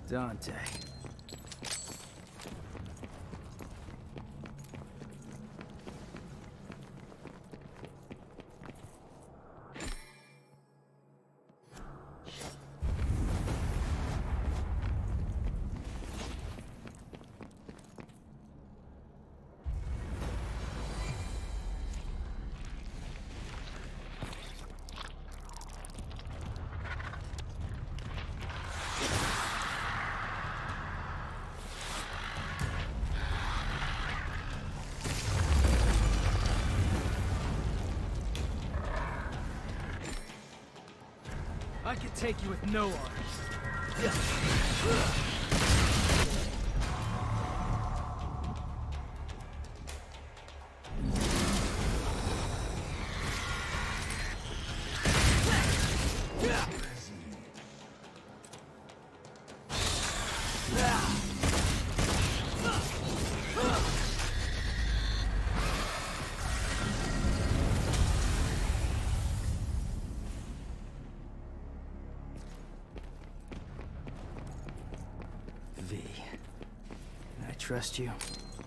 Dante. I could take you with no arms. V. Can I trust you?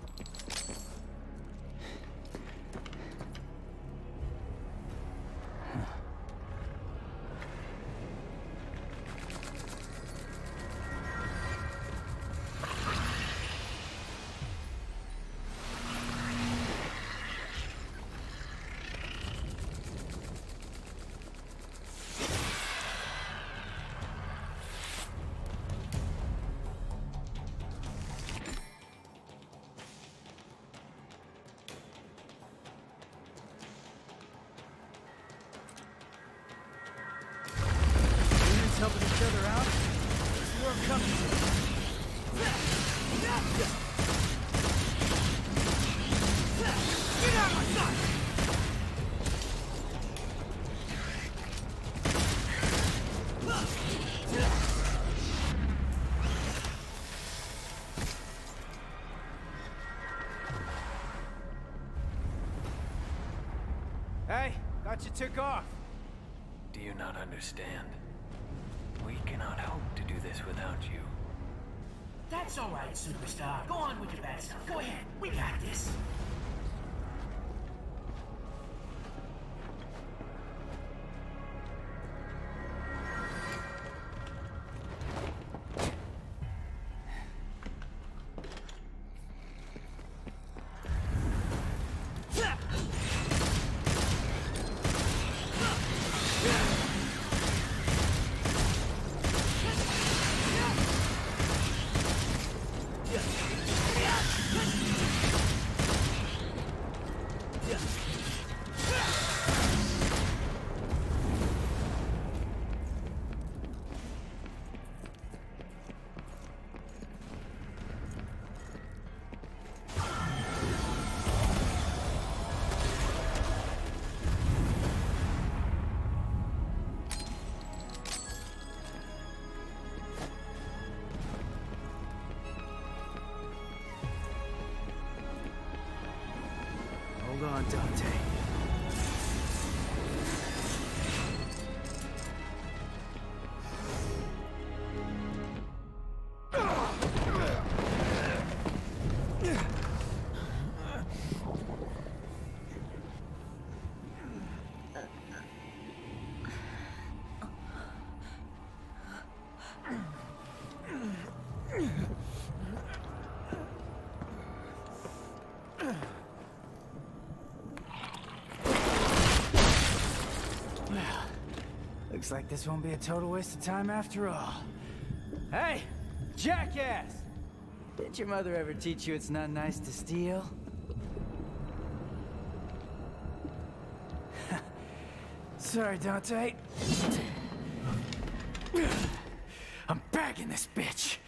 Helping each other out? This is where I'm coming to. Get out of my sight! Hey, thought you took off. Do you not understand? We cannot hope to do this without you. That's all right, superstar. Go on with your bad stuff. Go ahead. We got this. Hold on, Dante. Looks like this won't be a total waste of time after all. Hey, jackass! Didn't your mother ever teach you it's not nice to steal? Sorry, Dante. I'm bagging this bitch.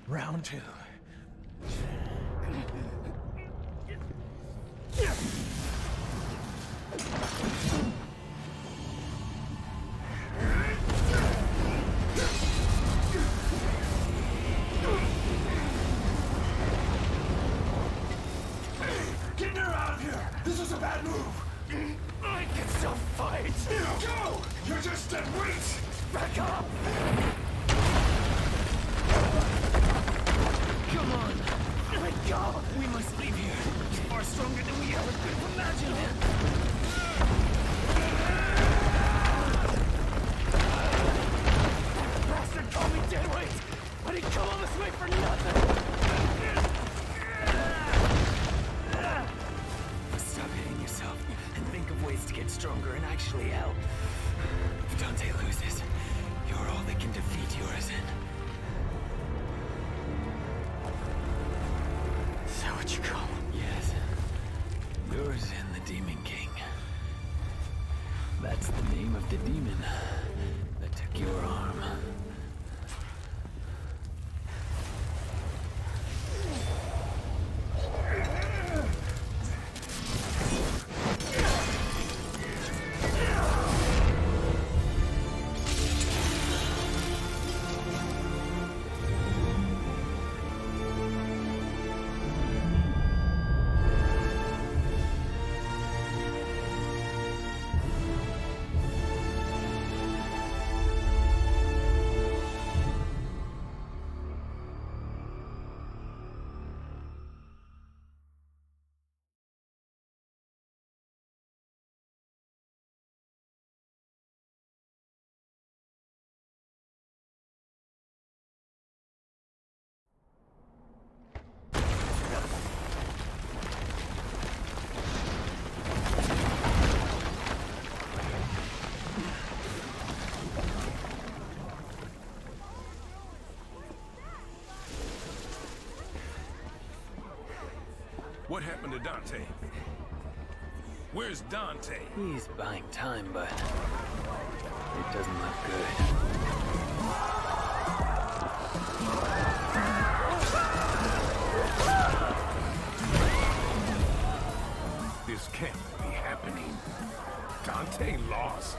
Round two. Get her out of here! This is a bad move! I can still fight! Go! You're just dead weight! Back up! Come on! Let go! We must leave here. He's far stronger than we ever could have imagined. Bastard called me dead weight, but he'd come all this way for nothing. Stop hitting yourself and think of ways to get stronger and actually help. If Dante loses, you're all that can defeat Urizen. Is that what you call him? Yes. Urizen, the Demon King. That's the name of the demon that took your arm. What happened to Dante? Where's Dante? He's buying time, but it doesn't look good. This can't be happening. Dante lost.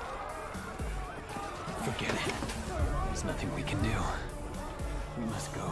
Forget it. There's nothing we can do. We must go.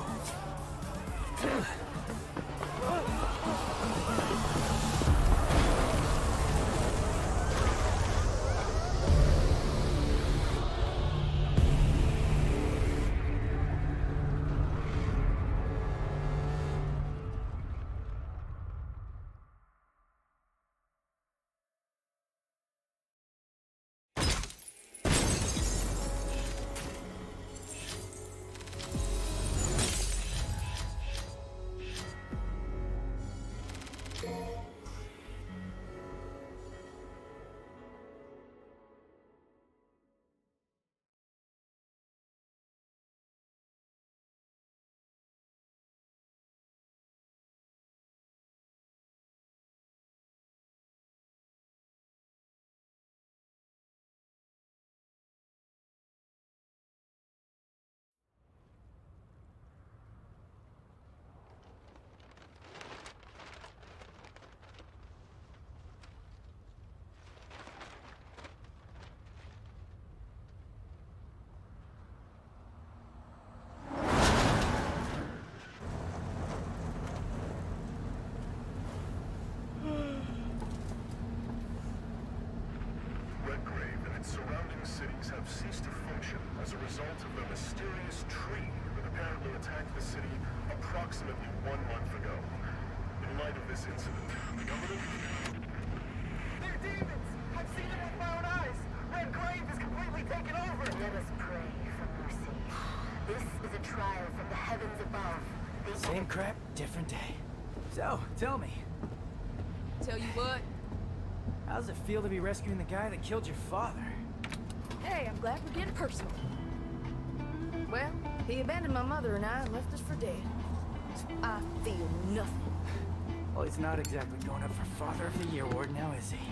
Redgrave and its surrounding cities have ceased to function as a result of the mysterious tree that apparently attacked the city approximately 1 month ago. In light of this incident, the government... They're demons! I've seen it with my own eyes! Redgrave is completely taken over! Let us pray for mercy. This is a trial from the heavens above. Same crap, different day. So, tell me, Tell you what, how's it feel to be rescuing the guy that killed your father? hey, I'm glad we're getting personal. Well, he abandoned my mother and I and left us for dead. I feel nothing. Well, he's not exactly going up for Father of the Year award now, is he?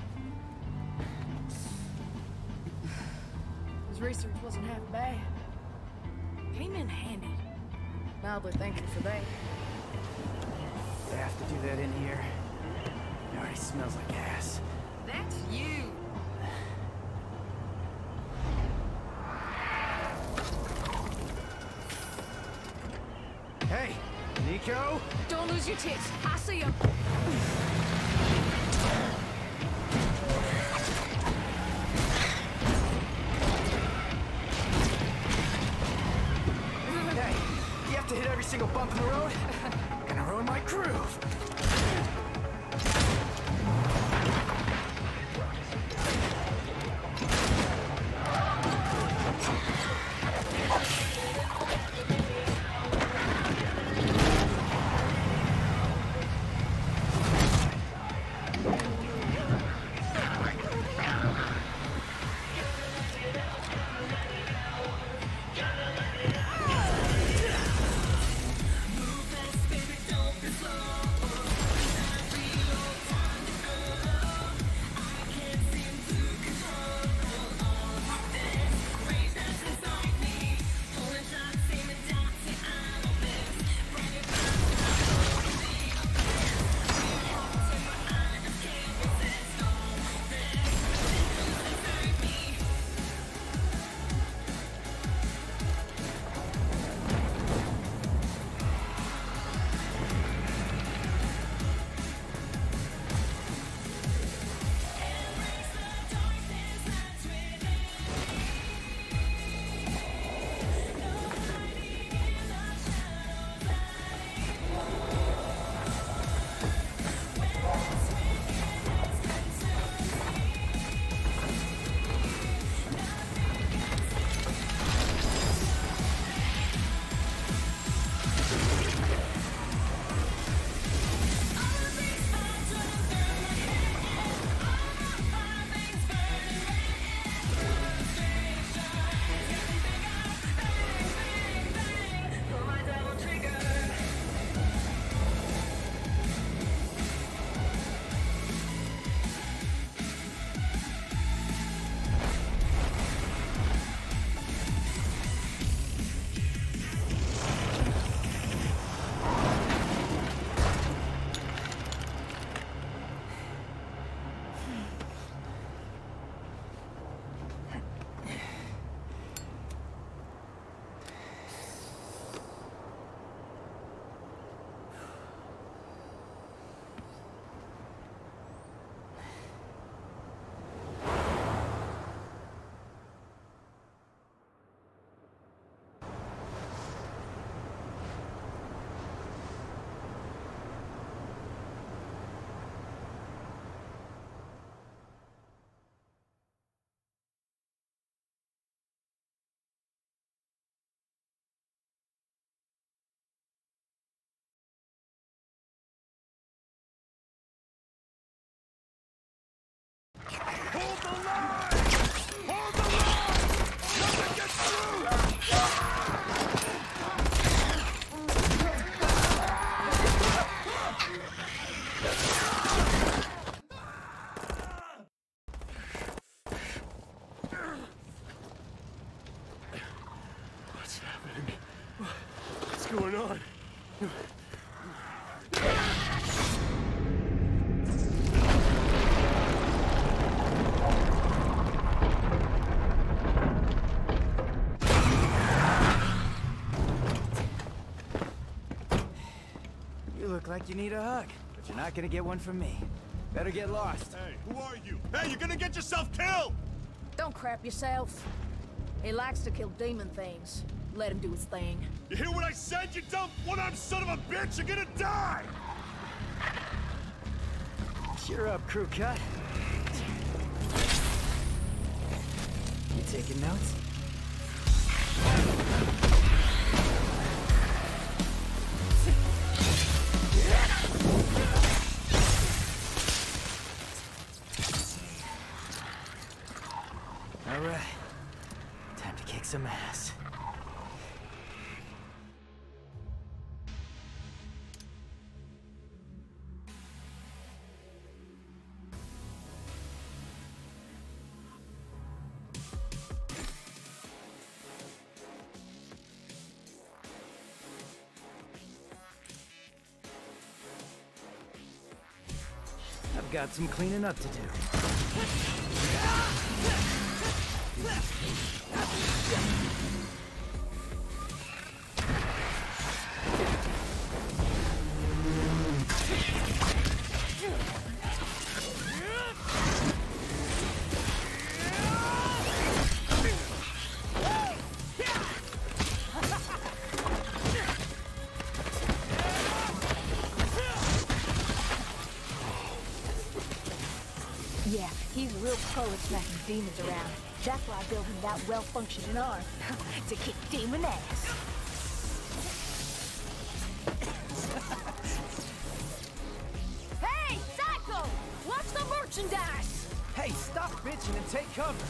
His research wasn't half bad. Came in handy. Mildly thank you for that. They have to do that in here. It already smells like ass. That's you. Hey, Nico? Don't lose your tits. I see him. Hey, you have to hit every single bump in the road? Gonna ruin my groove. Hold the line! Hold the line! Nothing gets through! What's happening? What's going on? You look like you need a hug, but you're not gonna get one from me. Better get lost. Hey, who are you? Hey, you're gonna get yourself killed! Don't crap yourself. He likes to kill demon things. Let him do his thing. You hear what I said, you dumb one-armed son of a bitch? You're gonna die! Cheer up, crew cut. You taking notes? All right. Time to kick some ass. got some cleaning up to do. Yeah, he's real pro at smacking demons around. That's why I built him that well-functioning arm. To kick demon ass. Hey, Psycho! Watch the merchandise! Hey, stop bitching and take cover.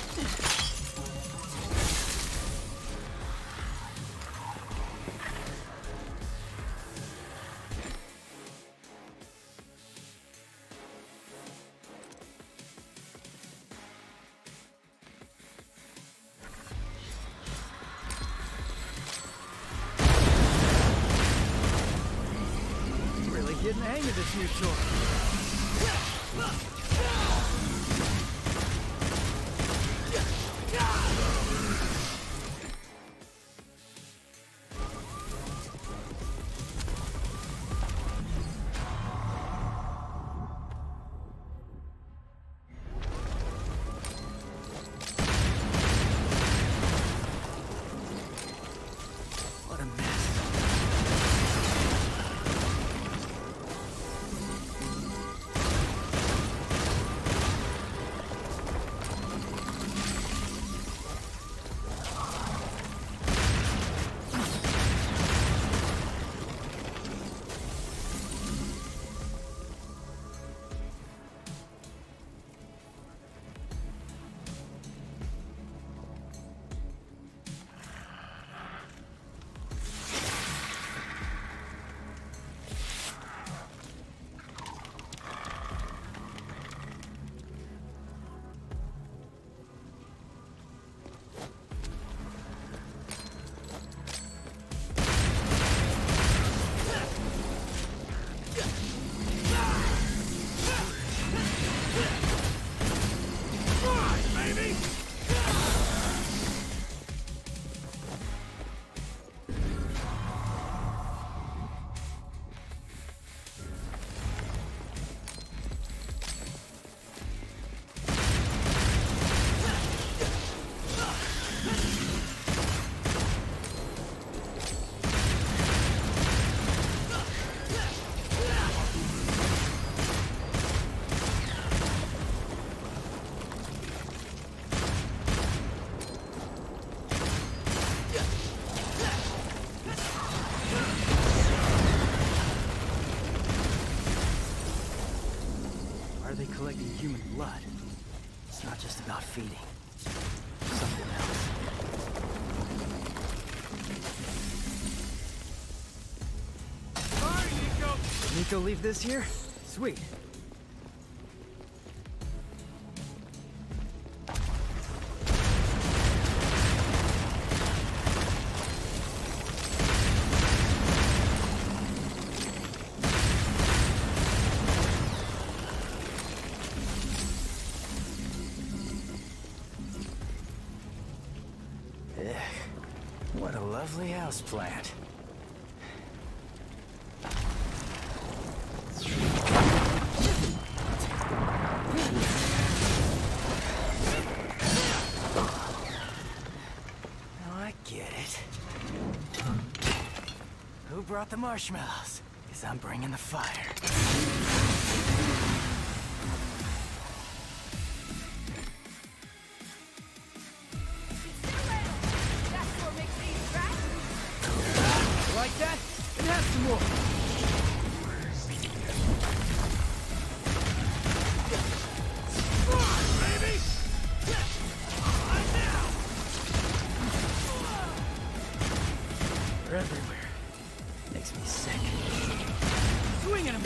Getting the hang of this new toy. What a mess. Are they collecting human blood? It's not just about feeding. Something else. Sorry, Nico! Did Nico leave this here? Sweet. What a lovely houseplant. Now I get it. Who brought the marshmallows? 'Cause I'm bringing the fire. Like that? And have some more. Come on, baby! Right now! They're everywhere. Makes me sick. Swing at him!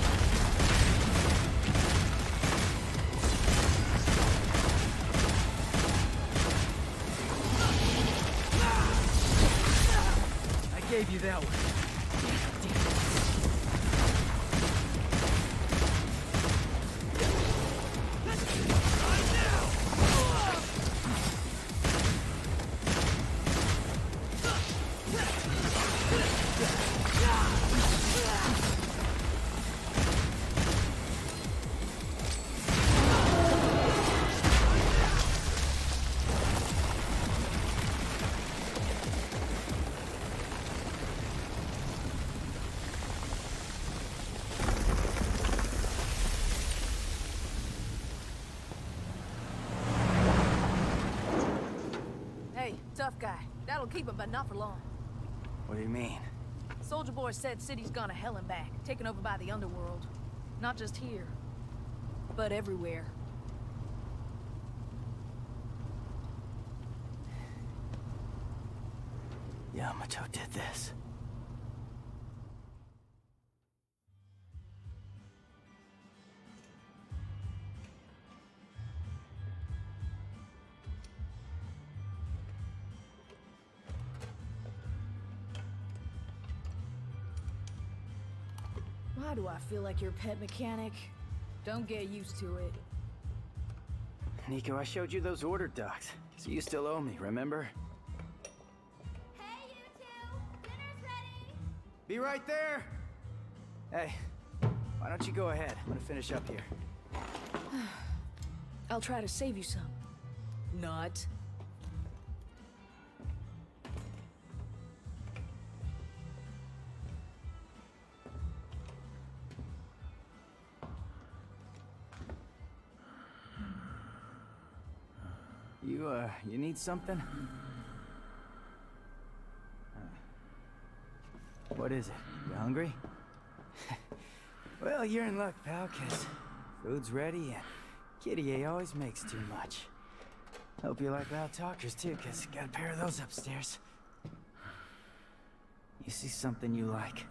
I gave you that one. Damn it. That'll keep him, but not for long. What do you mean? Soldier Boy said city's gone to hell and back, taken over by the underworld. Not just here, but everywhere. Yamato did this. Why do I feel like your pet mechanic? Don't get used to it. Nico, I showed you those order docs, so you still owe me, remember? Hey, you two! Dinner's ready! Be right there! Hey, why don't you go ahead? I'm gonna finish up here. I'll try to save you some. Not. You need something? What is it? You hungry? Well, you're in luck, pal, 'cause food's ready and Kitty A always makes too much. Hope you like loud talkers, too, 'cause got a pair of those upstairs. You see something you like?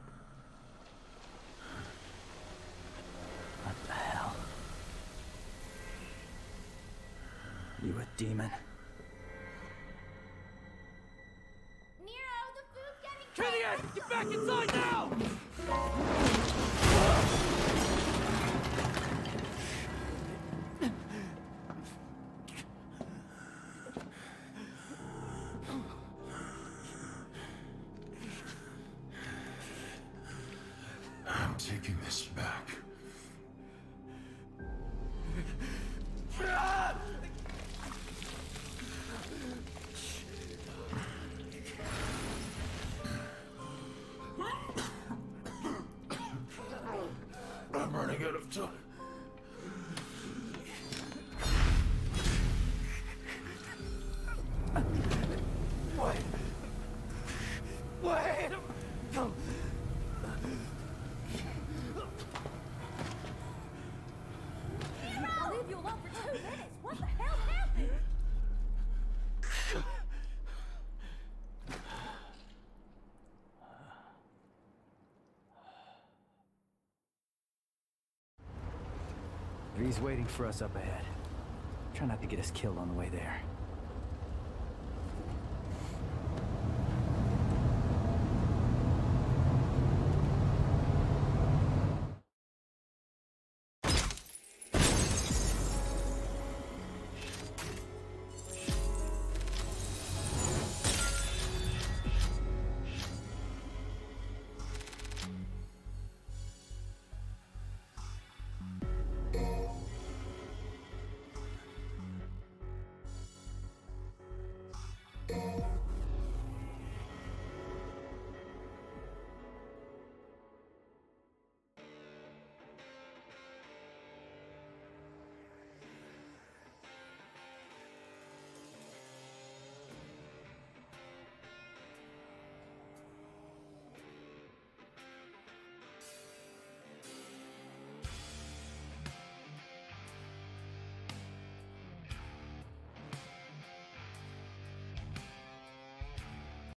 What the hell? You a demon? Nero, the food's getting Kitty, get back inside now! I'm taking this back. I'm running out of time. Wait! I'll leave you alone for 2 minutes. What the hell happened? He's waiting for us up ahead. Try not to get us killed on the way there.